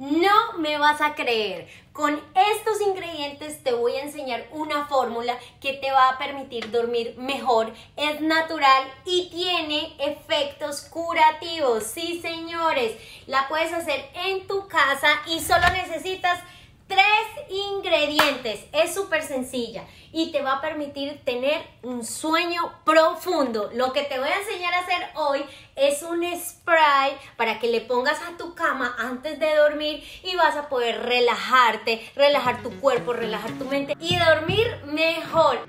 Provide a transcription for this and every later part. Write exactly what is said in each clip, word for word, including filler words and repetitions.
No me vas a creer, con estos ingredientes te voy a enseñar una fórmula que te va a permitir dormir mejor, es natural y tiene efectos curativos. Sí, señores, la puedes hacer en tu casa y solo necesitas tres ingredientes, es súper sencilla y te va a permitir tener un sueño profundo. Lo que te voy a enseñar a hacer hoy es un spray para que le pongas a tu cama antes de dormir y vas a poder relajarte, relajar tu cuerpo, relajar tu mente y dormir mejor.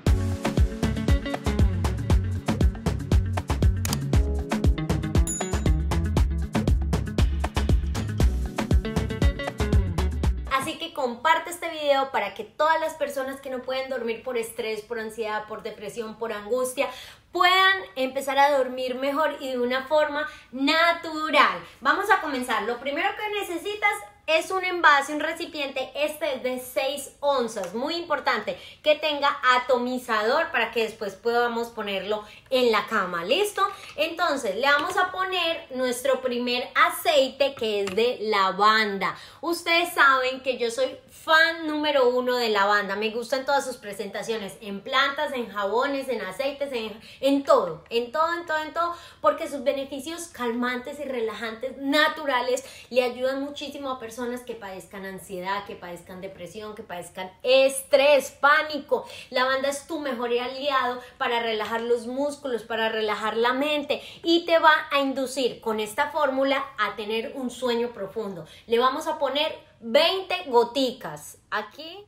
Así que comparte este video para que todas las personas que no pueden dormir por estrés, por ansiedad, por depresión, por angustia, puedan empezar a dormir mejor y de una forma natural. Vamos a comenzar. Lo primero que necesitas es un envase, un recipiente. Este es de seis onzas, muy importante que tenga atomizador para que después podamos ponerlo en la cama. ¿Listo? Entonces le vamos a poner nuestro primer aceite, que es de lavanda. Ustedes saben que yo soy fan número uno de lavanda, me gustan todas sus presentaciones, en plantas, en jabones, en aceites, en, en todo, en todo, en todo, en todo, porque sus beneficios calmantes y relajantes naturales le ayudan muchísimo a personas que padezcan ansiedad, que padezcan depresión, que padezcan estrés, pánico. Lavanda es tu mejor aliado para relajar los músculos, para relajar la mente y te va a inducir con esta fórmula a tener un sueño profundo. Le vamos a poner veinte goticas aquí.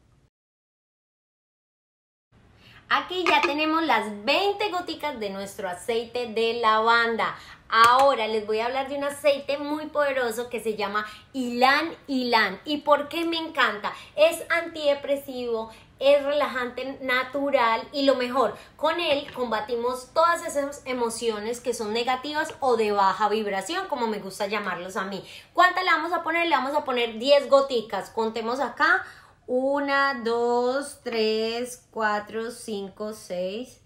Aquí ya tenemos las veinte goticas de nuestro aceite de lavanda. Ahora les voy a hablar de un aceite muy poderoso que se llama Ylang Ylang. ¿Y por qué me encanta? Es antidepresivo, es relajante natural y lo mejor, con él combatimos todas esas emociones que son negativas o de baja vibración, como me gusta llamarlos a mí. ¿Cuántas le vamos a poner? Le vamos a poner diez goticas. Contemos acá. una, dos, tres, cuatro, cinco, seis,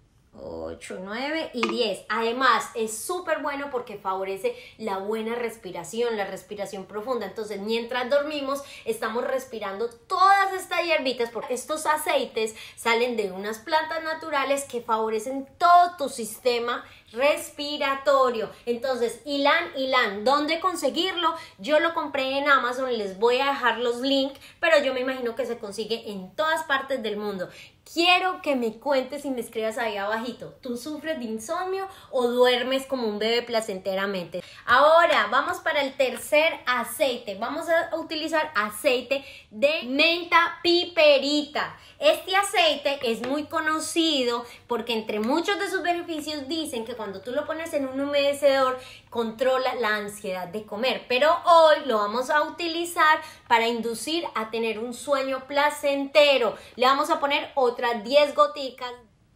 ocho, nueve y diez. Además es súper bueno porque favorece la buena respiración, la respiración profunda. Entonces mientras dormimos estamos respirando todas estas hierbitas, porque estos aceites salen de unas plantas naturales que favorecen todo tu sistema respiratorio. Entonces Ylang Ylang, ¿dónde conseguirlo? Yo lo compré en Amazon, les voy a dejar los links, pero yo me imagino que se consigue en todas partes del mundo. Quiero que me cuentes y me escribas ahí abajito, ¿tú sufres de insomnio o duermes como un bebé placenteramente? Ahora vamos para el tercer aceite. Vamos a utilizar aceite de menta piperita. Este aceite es muy conocido porque entre muchos de sus beneficios dicen que cuando tú lo pones en un humedecedor controla la ansiedad de comer, pero hoy lo vamos a utilizar para inducir a tener un sueño placentero. Le vamos a poner otras diez goticas.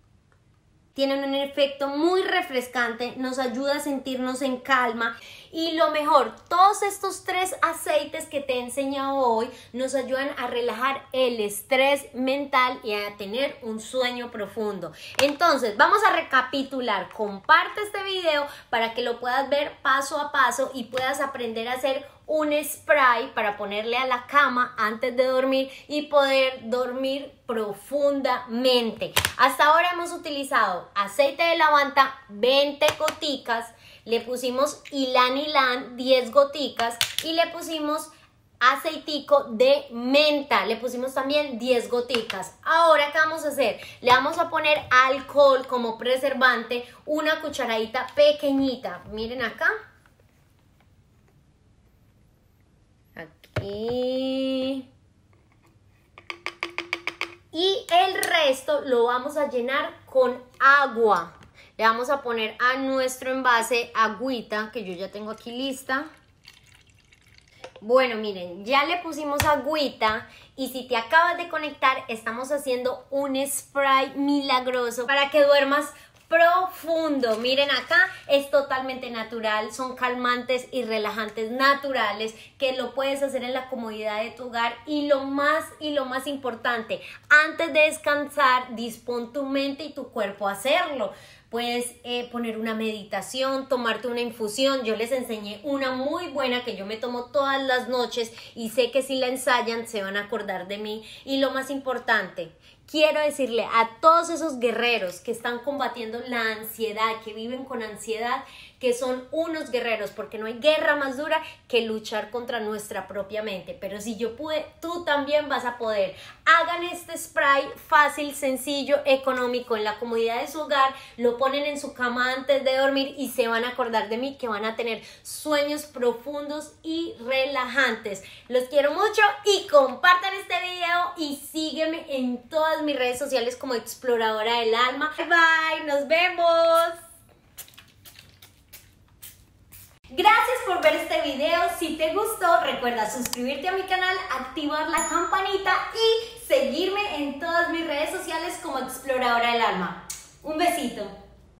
Tienen un efecto muy refrescante, nos ayuda a sentirnos en calma y lo mejor, todos estos tres aceites que te he enseñado hoy nos ayudan a relajar el estrés mental y a tener un sueño profundo. Entonces vamos a recapitular, comparte este video para que lo puedas ver paso a paso y puedas aprender a hacer un spray para ponerle a la cama antes de dormir y poder dormir profundamente. Hasta ahora hemos utilizado aceite de lavanda, veinte goticas, le pusimos Ylang Ylang, diez goticas y le pusimos aceitico de menta, le pusimos también diez goticas. Ahora, ¿qué vamos a hacer? Le vamos a poner alcohol como preservante, una cucharadita pequeñita, miren acá. Aquí. Y el resto lo vamos a llenar con agua. Le vamos a poner a nuestro envase agüita, que yo ya tengo aquí lista. Bueno, miren, ya le pusimos agüita y si te acabas de conectar, estamos haciendo un spray milagroso para que duermas profundo. Miren acá, es totalmente natural, son calmantes y relajantes naturales que lo puedes hacer en la comodidad de tu hogar y lo más y lo más importante, antes de descansar, dispón tu mente y tu cuerpo a hacerlo. puedes eh, poner una meditación, tomarte una infusión. Yo les enseñé una muy buena que yo me tomo todas las noches y sé que si la ensayan se van a acordar de mí. Y lo más importante, quiero decirle a todos esos guerreros que están combatiendo la ansiedad, que viven con ansiedad, que son unos guerreros, porque no hay guerra más dura que luchar contra nuestra propia mente. Pero si yo pude, tú también vas a poder. Hagan este spray fácil, sencillo, económico, en la comodidad de su hogar, lo ponen en su cama antes de dormir y se van a acordar de mí, que van a tener sueños profundos y relajantes. Los quiero mucho y compartan este video y sígueme en todas mis redes sociales como Exploradora del Alma. Bye bye, nos vemos. Gracias por ver este video. Si te gustó, recuerda suscribirte a mi canal, activar la campanita y seguirme en todas mis redes sociales como Exploradora del Alma. Un besito.